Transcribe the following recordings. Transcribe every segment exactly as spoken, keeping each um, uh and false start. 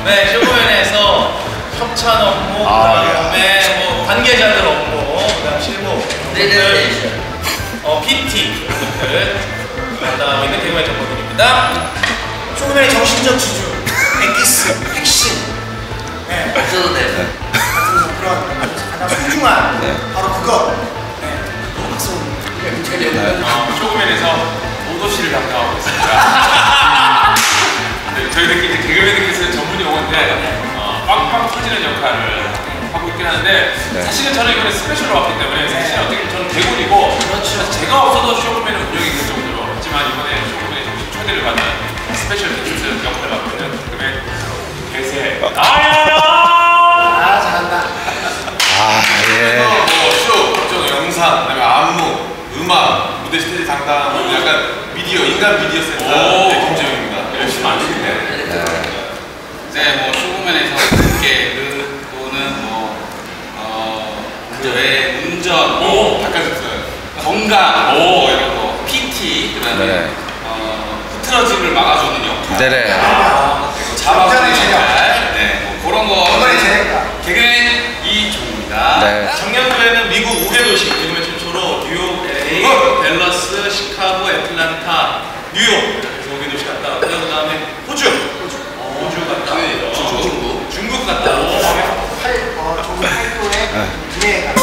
네, 쇼부맨에서 협찬 업무, 아, 그다음에 뭐 관계자들 업무, 그다음 실무, 네, 어 피티 등을 담당하고 있는 개그맨 정보들입니다. 쇼맨의 정신적 지주, 엑기스, 핵심. 네. 없어도 돼. 같은 그런 가장 소중한 네. 바로 그것. 네. 박수. 어, 쇼맨에서 오도시를 담당하고 있습니다. 네, 저희들끼리 이제 개그맨들께서는 전문 용어인데 어, 빵빵 터지는 역할을 하고 있긴 하는데 네. 사실은 저는 이번에 스페셜로 왔기 때문에 사실 어떻게 보면 저는 대군이고 그렇죠. 제가 없어도 쇼맨은 운영이 될 정도로 하지만 이번에 쇼맨의 정식 초대를 받는 스페셜 게스트 역할을 맡고 있는 개그맨 개세 아야야 아, 잘한다. 아, 예. 뭐 쇼, 좀 영상, 그다음에 안무, 음악, 무대 스테이지 담당, 약간 미디어, 인간 미디어 센터 네, 김재영입니다. 열심히 안 주는데. 이제 뭐 쇼맨에서 관계 또는 뭐 어, 그외 운전, 오, 닭가슴살. 건강, 오. 뭐 이런 거, 피티, 그다음에 네. 어, 흐트러짐을 막아주는 역할, 네네. 잡아주는 굉장히 역할, 네, 뭐 그런 거. 정말 재밌다. 개그맨 이종입니다. 네. 작년도에는 미국 오 개 도시 개그맨 최초로 뉴욕, 엘에이, 댈러스, 시카고, 애틀란타, 뉴욕 그래서 오 개 도시 갔다 왔고요. 그다음에 호주, 호주, 호주 갔다 왔고요. 중국. 중국 갔다 왔고 팔, 어, 종국 팔도의 분해가.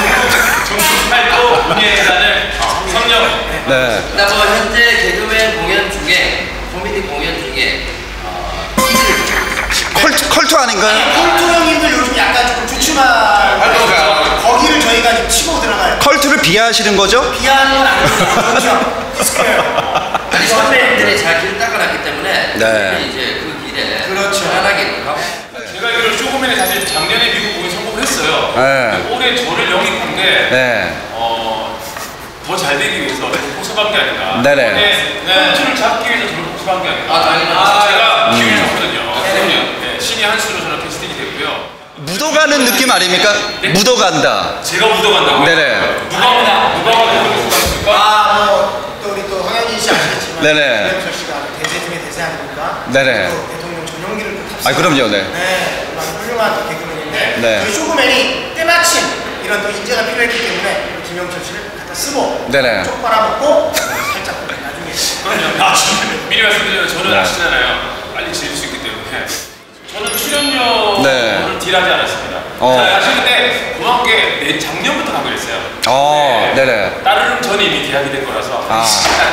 중국 팔도 문예단을 성령. 네. 일단 뭐 현재 개그맨 공연 중에 코미디 공연 중에 어, 이들 컬트, 컬트 아닌가요? 콜투 형님들 요즘 약간 조금 주춤한 활동가. 거기를 저희가 지금 치고 들어가요. 컬트를 비하하시는 거죠? 비하는 건 아니고 그렇죠. 디스크예요. 아니 선배님들이 잘 길 닦아놨기 때문에 네. 이제 그 길에 그렇죠. 편안하게 가고 제가 알기로 쇼맨이 사실 작년에 미국 공연 성공했어요. 네. 근데 올해 저를 영입한 게 네. 어, 더 잘 되기 위해서 복습한 게 아닌가. 네네. 네. 툴을 잡기 위해서 저를 복습한 게 아닌가. 아, 당연하죠. 아, 제가 기회를 음. 줬거든요. 네. 그럼요. 네, 신의 한 수로 저는 캐스팅이 됐고요. 묻어가는 느낌 아닙니까? 묻어간다. 제가 묻어간다고요? 네네. 누가 누가 묻어갔습니까? 아, 뭐, 또 우리 또 황현진 씨 아시겠지만 네네. 김현철 씨가 대세 중에 대세 아닙니까? 네네. 또 대통령 전용기를 또 탑승. 아, 그럼요, 네. 네, 정말 훌륭한 또 개그맨인데 네. 저희 쇼그맨이 때마침 이런 또 인재가 필요했기 때문에 우리 김영철 씨를 갖다 쓰고 네네. 쪽 빨아먹고 살짝 나중에 그럼요. 나중에 미리 말씀드리면 저는 네. 아시잖아요. 빨리 지을 수 있기 때문에 저는 출연료를 네. 딜하지 않았습니다. 어. 자, 사실 근데 고마운 게 내 작년부터 하기로 했어요. 어, 네네. 따르릉 전에 이미 계약이 된 거라서 아.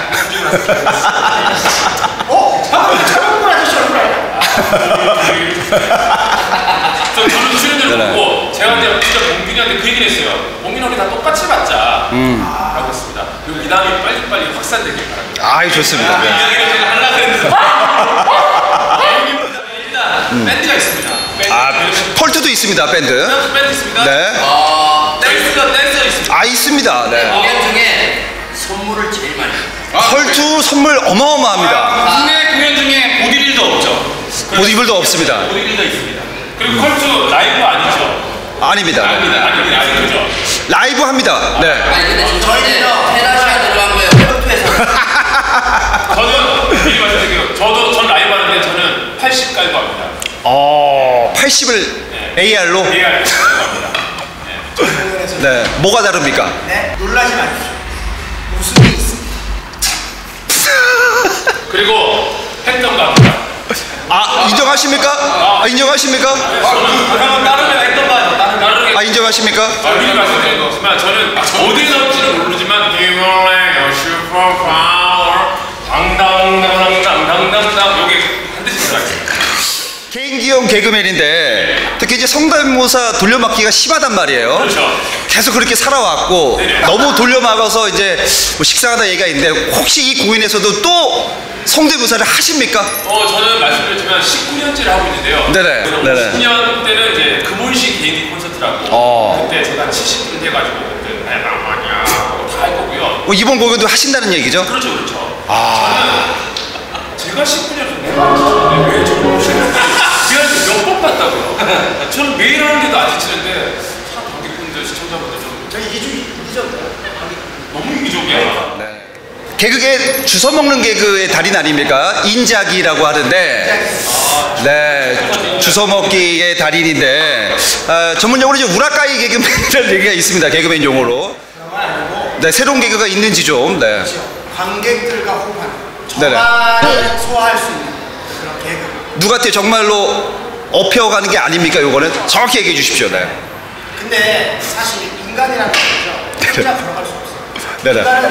어? 차범근 아저씨 얼굴 알아? 저 저는 출연료를 네네. 보고 제가 이제 진짜 봉균이한테 그 얘기를 했어요. 봉균 우리 다 똑같이 받자. 음. 라고 했습니다. 그리고 이 다음에 빨리빨리 확산되길 바랍니다. 아이, 좋습니다. 이 네. 이야기를 제가 하려고 했는데 일단 밴드가 있습니다. 밴드. 아, 컬트도 있습니다, 밴드. 밴드 밴드 있습니다. 네. 어, 댄스가 댄서 있습니다. 아, 있습니다. 네. 공연 중에 선물을 제일 많이 해요. 컬트 선물 어마어마합니다. 국내 공연 중에 보디빌더 없죠? 보디빌더 없습니다. 보디빌더 있습니다. 그리고 컬투 라이브 아니죠? 아닙니다. 네. 아닙니다. 아닙니다. 아니죠? 라이브 합니다. 네. 아니 근데 진짜 저희는요. 테라시가 들어간 거예요. 컬투에서 저는 미리 말씀드릴게요. 저도 전 라이브 하는데 저는 팔십 깔고 합니다. 어, 팔십을 에이알로? 에이알 깔고 합니다. 공연에서 네. 뭐가 다릅니까? 네, 놀라지 마십시오. 웃음이 있습니다. 그리고 했던 거 합니다. 아, 인정하십니까? 아, 인정하십니까? 형은 다르면 했던 거 아니죠? 다른 다르게. 아, 인정하십니까? 아, 미리 말씀드린 거지만 저는 어디 넣을지는 모르지만 Give me a superpower 당당당당당당당 여기 한 대씩 들어가겠습니다. 개인기용 개그맨인데 특히 이제 성대모사 돌려막기가 심하단 말이에요. 그렇죠. 계속 그렇게 살아왔고 네네. 너무 돌려막아서 이제 뭐 식상하다 얘기가 있는데 혹시 이 공연에서도 또 성대모사를 하십니까? 어, 저는 말씀드렸지만 십구 년째를 하고 있는데요. 네네. 네네. 십 년 때는 이제 금혼식 개인기 콘서트라고 어. 그때 제가 칠십 분 돼가지고 그때 나야마냐 다 할 거고요. 어, 이번 공연도 하신다는 얘기죠? 그렇죠, 그렇죠. 아. 저는 제가 십구 년 전에 왜 저를 모시는 제가 몇번 봤다고요? 저는 매일 하는데도 안 지치는데 참 관객분들, 시청자분들 좀 저희 이주 이죠. 너무 이기적이야. 네. 개그계 주워 먹는 개그의 달인 아닙니까? 인자기라고 하는데, 네, 주워 먹기의 달인인데, 어, 전문용어로 이제 우라카이 개그맨이라는 얘기가 있습니다. 개그맨 용어로. 네, 새로운 개그가 있는지 좀. 네. 관객들과 호흡하는 네네. 저만이 소화할 수 있는 그런 개그. 누구한테 정말로 업혀가는 게 아닙니까? 요거는 정확히 얘기해 주십시오. 네. 근데 사실 인간이라는 거죠. 혼자 걸어갈 수 없어요. 네네. 인간은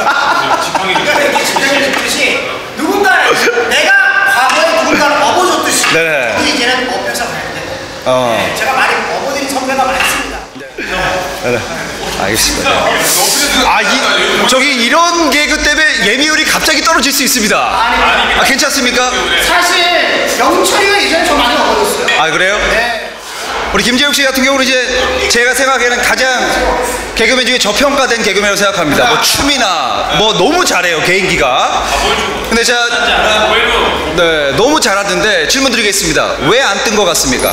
인간은 이렇게 지평을 줬듯이 누군가 내가 과거에 누군가를 업어줬듯이 네네. 우리 이제는 업혀서 가야 되고. 어. 네, 제가 말이 업어드린 선배가 많습니다. 네네. 알겠습니다. 아, 이, 저기 이런 개그 때문에 예미율이 갑자기 떨어질 수 있습니다. 아니, 아, 괜찮습니까? 사실 영철이가 예전에 저 많이 업어줬어요. 아, 그래요? 네. 우리 김재욱 씨 같은 경우는 이제 제가 생각하기에는 가장 개그맨 중에 저평가된 개그맨이라고 생각합니다. 뭐 춤이나 뭐 너무 잘해요, 개인기가. 근데 제가 네, 너무 잘하던데 질문 드리겠습니다. 왜 안 뜬 것 같습니까?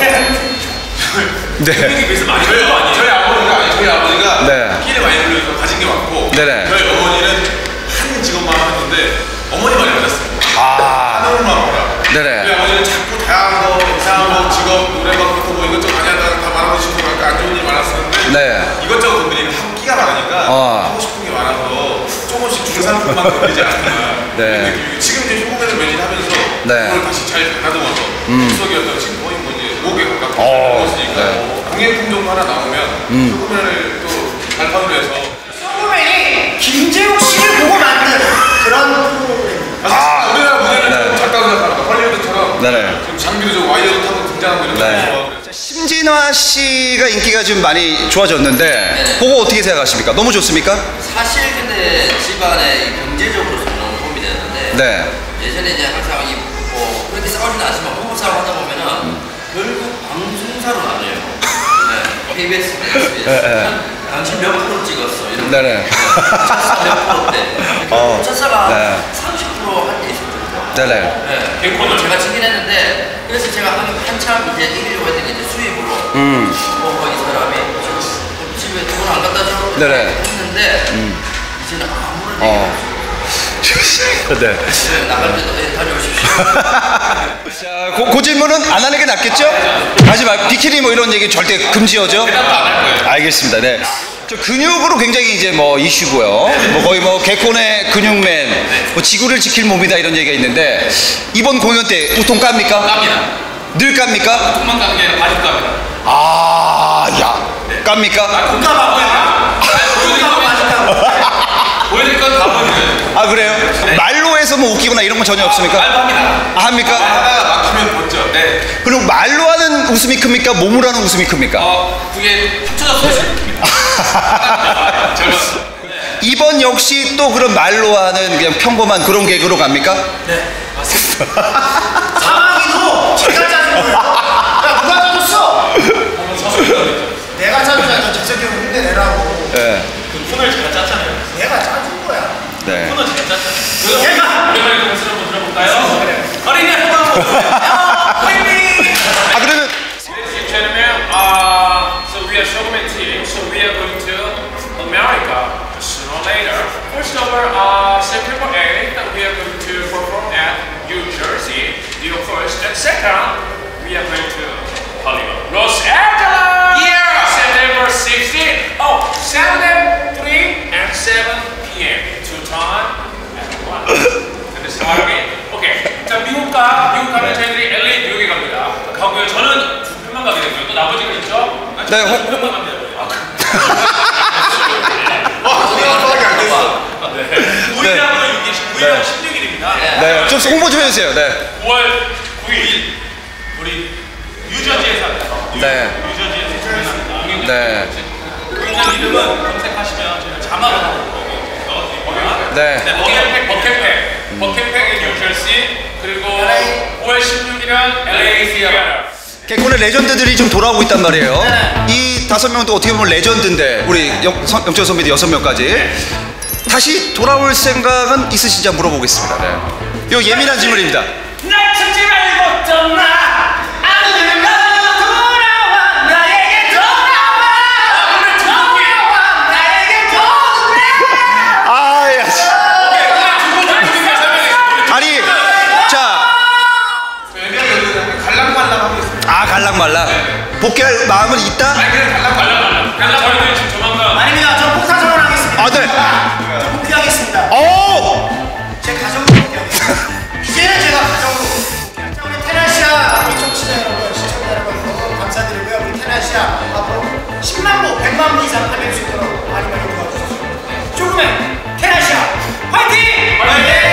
네. 그래서 많이 저희 아니에요. 저희 아버지가 아니 저희 아버지가 네. 끼를 많이 불려서 가진 게 많고 네네. 저희 어머니는 한 직업만 하는데 어머니만 맞았어요. 아. 하늘만 보라. 네네. 저희 아버지는 자꾸 다양한 거, 이상한 거, 직업, 노래방부터 뭐 이것저것 많이 한다고 다 말하고 싶고 안 좋은 일 많았었는데 네. 이것저것 건드리면 한 끼가 많으니까 어. 하고 싶은 게 많아서 조금씩 중상품만 건드리지 않구나. 네. 지금 이제 쇼맨을 매진하면서 네. 그걸 다시 잘 다듬어서 속속이었던 지금 거의 뭐 이제 목에 가깝게 어. 먹었으니까 네. 공예품종 하나 나오면 쇼맨을 또 발판으로 해서 소금맨이 김재욱 씨를 보고 만든 그런 프로그램. 아, 우리나라 무대는 네. 좀 작다고 생각합니다. 헐리우드처럼 네네. 지금 장비도 좀 와이어도 타고 등장하고 이런 거 네. 좋아하고 심진화 씨가 인기가 좀 많이 좋아졌는데 그거 어떻게 생각하십니까? 너무 좋습니까? 사실 근데 집안에 이 경제적으로 너무 도움이 되는데 네. 예전에 이제 항상 이 뭐 그렇게 싸우지는 않지만 부부 싸움 하다 보면은 결국 방송사로 나뉘어요. 네. 케이비에스, 에스비에스. 네, 네. 당신 몇 프로 찍었어? 이런 네네. 첫사 몇 프로인데 어. 첫사가 네. 삼십 퍼센트 할 때 있었거든요. 네네. 네. 개콘을 제가 찍긴 했는데 그래서 제가 한, 한참 이제 이기려고 했던 게 이제 수입으로 음. 뭐, 뭐 이 사람이 좀 집에 돈 안 갖다 줘 네네. 했는데 음. 이제는 아무런 어. 네. 얘기 나갈 때도 네, 다녀오십시오. 자, 그, 그 질문은 안 하는 게 낫겠죠? 하지 말, 비키니 뭐 이런 얘기 절대 금지어죠? 알겠습니다. 네. 저 근육으로 굉장히 이제 뭐 이슈고요. 뭐 거의 뭐 개콘의 근육맨, 뭐 지구를 지킬 몸이다 이런 얘기가 있는데 이번 공연 때 우통 깝니까? 깝니다. 늘 깝니까? 통만 가는 게 아니라 바지 깝니다. 아, 야, 깝니까? 공감 안 보여요. 보여줄 건 다 보여줘요. 아, 그래요? 말로 해서 뭐 웃기거나 이런 건 전혀 없습니까? 말도 합니다. 아, 합니까? 하다가 막히면 벗죠. 네. 그리고 말로 하는 웃음이 큽니까? 몸으로 하는 웃음이 큽니까? 어, 그게 합쳐져서 웃음입니다. 젊었어. 이번 역시 또 그런 말로 하는 그냥 평범한 그런 개그로 갑니까? 네, 맞습니다. 사마귀도 제가 짜준 거예요. 야, 누가 짜줬어? 내가 짜주자. 재석이 형 흉내내라고. 네. 그 폰을 제가 짰잖아요. 내가 짜준 거야. 네. 폰을 제가 짰잖아요. 내가! 오랜만에 공수를 한번 들어볼까요? 어린이 한번 어린이! 아, 그러면 Ladies and gentlemen, uh, so we are showman team, so we are going to America sooner or later. First of all, uh, September eighth, we are going to perform at New Jersey, New York first, and second, we are going to Hollywood, Los Angeles! Yeah! September sixteenth, oh, Saturday, three and seven p m Two time and one. And the start again. Okay. 자, 미국 가, 미국 가면 저희들이 엘에이, 뉴욕에 갑니다. 가고요. 저는 두 편만 가게 되고요. 또 나머지가 있죠? 아, 네, 두 홍- 편만 가면 돼요. 아, 우리나라로 육일, 구일하고 십육 일입니다. 네, 좀 홍보 좀 해주세요. 네. 구월 구일, 우리 뉴저지에서 합니다. 네. 뉴저지에서 공연합니다. 네. 공연 이름은 검색하시면 저희가 자막을 하고 있거든요. 네. 네, 버켓팩, 버켓팩, 버켓팩의 뉴저지, 그리고 오월 십육일은 엘에이 시어터. 개콘의 레전드들이 좀 돌아오고 있단 말이에요. 이 다섯 명도 어떻게 보면 레전드인데 우리 영, 선- 영철 선배도 여섯 명까지 다시 돌아올 생각은 있으신지 한번 물어보겠습니다. 네. 이거 예민한 질문입니다. 날 찾지 말고 떠나 아무데나 돌아와 나에게 돌아와 오늘 돌아와 나에게 돌아와 아, 야. 복귀할 마음은 있다? 아니 그냥 달라고 달라고 달라고 저희는 지금 조만간 아닙니다. 저 폭탄 선언하겠습니다. 아, 네. 저 복귀하겠습니다. 오! 제 가정으로 복귀하겠습니다. 이제는 제가 가정으로 복귀하겠습니다. 자, 우리 테나시아 우리 청취자 여러분, 시청자 여러분 너무 감사드리고요. 우리 테나시아 앞으로 십만 부, 백만 부 이상 팔릴 수 있도록 많이 많이 도와주십시오. 조금의 테나시아 화이팅! 화이팅!